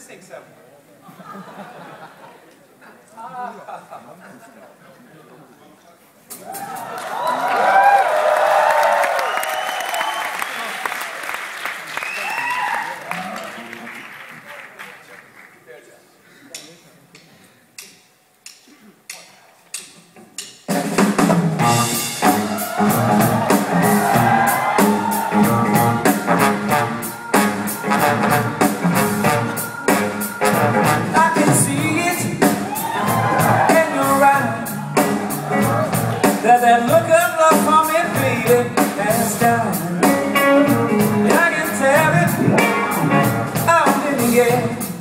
sing some. That look of love for me, baby, has died. And I can tell it out in the air.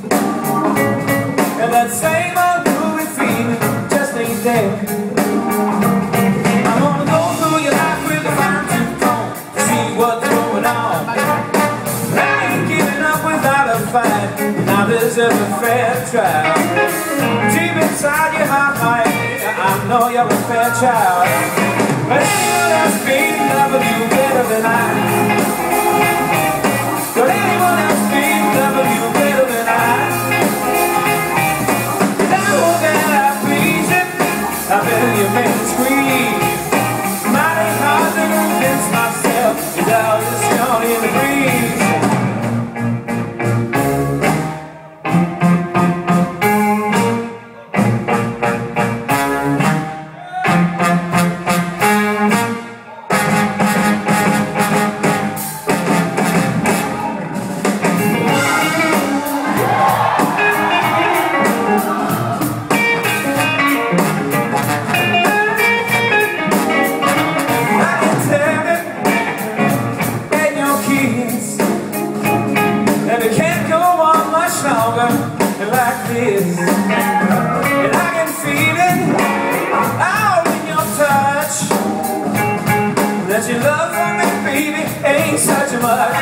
And that same old groovy feeling just ain't there. I'm gonna go through your life with a fine-tooth comb to see what's going on. I ain't giving up without a fight. Now there's a fair trial. Deep inside your heart, I know you're a fair child. But anyone else been loving you better than I? But anyone else been loving you better than I? And I know that I please it. I bet you make me squeeze. Mighty hard to convince myself without this gone in the breeze. Like this, and I can feel it all in your touch. That your love for me, baby, ain't such a much.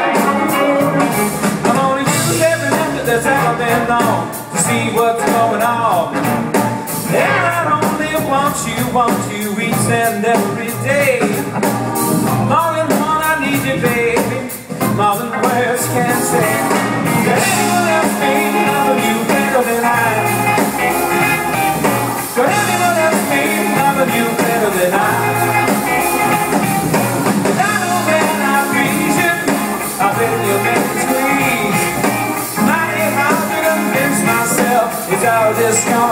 I'm gonna use every minute that's out there long to see what's going on. And I only want you each and every day. More than one, I need you, baby. More than words can say. That anyone else may love you better than I. But anyone else may love you better than I. And I know when I reach it, I bet you make me squeeze. Mighty hard to convince myself it's all this gone.